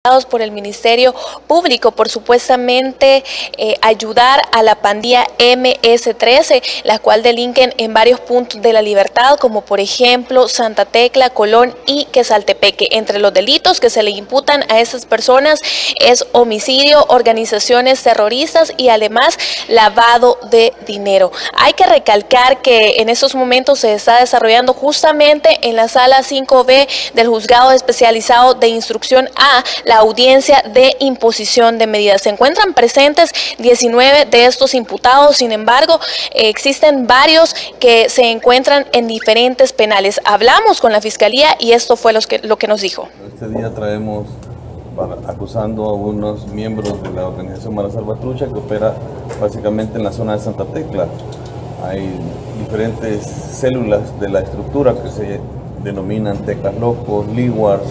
por el Ministerio Público por supuestamente ayudar a la pandilla MS-13, la cual delinquen en varios puntos de La Libertad, como por ejemplo Santa Tecla, Colón y Quesaltepeque. Entre los delitos que se le imputan a estas personas es homicidio, organizaciones terroristas y además lavado de dinero. Hay que recalcar que en estos momentos se está desarrollando justamente en la sala 5B del Juzgado Especializado de Instrucción A la audiencia de imposición de medidas. Se encuentran presentes 19 de estos imputados, sin embargo, existen varios que se encuentran en diferentes penales. Hablamos con la Fiscalía y esto fue lo que nos dijo. Este día traemos acusando a unos miembros de la organización Mara Salvatrucha que opera básicamente en la zona de Santa Tecla. Hay diferentes células de la estructura que se denominan Teclas Locos, Liwars,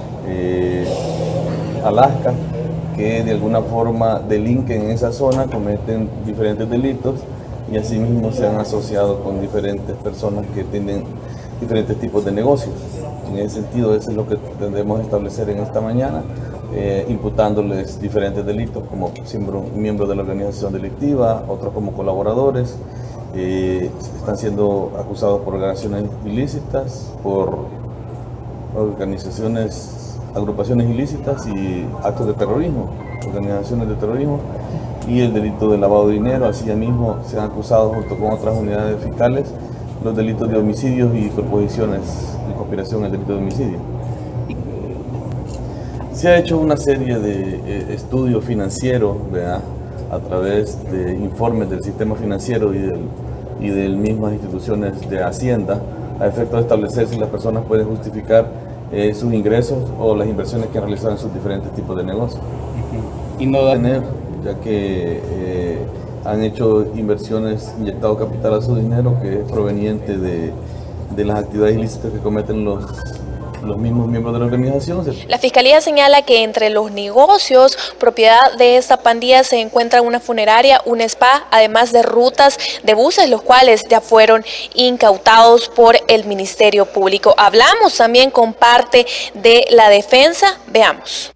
Alaska, que de alguna forma delinquen en esa zona, cometen diferentes delitos y asimismo se han asociado con diferentes personas que tienen diferentes tipos de negocios. En ese sentido, eso es lo que tendremos a establecer en esta mañana, imputándoles diferentes delitos como miembros de la organización delictiva, otros como colaboradores. Están siendo acusados por organizaciones ilícitas, por agrupaciones ilícitas y actos de terrorismo, organizaciones de terrorismo y el delito de lavado de dinero. Así mismo se han acusado junto con otras unidades fiscales los delitos de homicidios y proposiciones de conspiración al delito de homicidio. Se ha hecho una serie de estudios financieros, ¿verdad?, a través de informes del sistema financiero y de mismas instituciones de Hacienda, a efecto de establecer si las personas pueden justificar sus ingresos o las inversiones que han realizado en sus diferentes tipos de negocios. Y no tener, ya que han hecho inversiones, inyectado capital a su dinero que es proveniente de las actividades ilícitas que cometen los mismos miembros de la organización. La Fiscalía señala que entre los negocios propiedad de esta pandilla se encuentra una funeraria, un spa, además de rutas de buses, los cuales ya fueron incautados por el Ministerio Público. Hablamos también con parte de la defensa, veamos.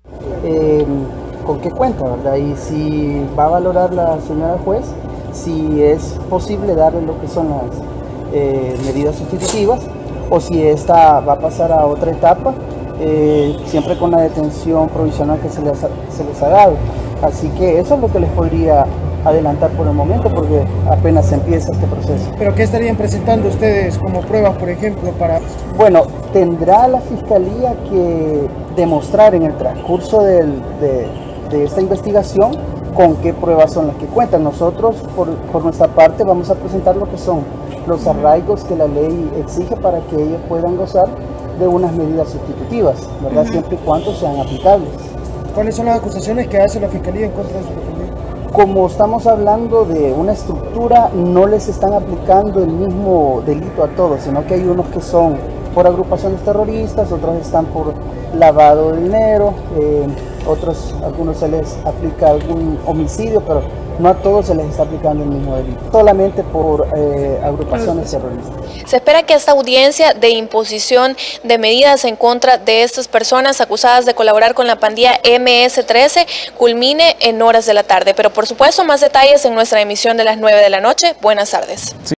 ¿Con qué cuenta, verdad? Y si va a valorar la señora juez, si es posible darle lo que son las medidas sustitutivas, o si esta va a pasar a otra etapa, siempre con la detención provisional que se les ha dado. Así que eso es lo que les podría adelantar por el momento, porque apenas empieza este proceso. ¿Pero qué estarían presentando ustedes como pruebas, por ejemplo, para...? Bueno, tendrá la Fiscalía que demostrar en el transcurso de esta investigación con qué pruebas son las que cuentan. Nosotros, por nuestra parte, vamos a presentar lo que son los arraigos que la ley exige para que ellos puedan gozar de unas medidas sustitutivas, ¿verdad? Siempre y cuando sean aplicables. ¿Cuáles son las acusaciones que hace la Fiscalía en contra de su defendido? Como estamos hablando de una estructura, no les están aplicando el mismo delito a todos, sino que hay unos que son por agrupaciones terroristas, otros están por lavado de dinero, algunos se les aplica algún homicidio, pero no a todos se les está aplicando el mismo delito, solamente por agrupaciones terroristas. Se espera que esta audiencia de imposición de medidas en contra de estas personas acusadas de colaborar con la pandilla MS-13 culmine en horas de la tarde, pero por supuesto más detalles en nuestra emisión de las 9 de la noche. Buenas tardes.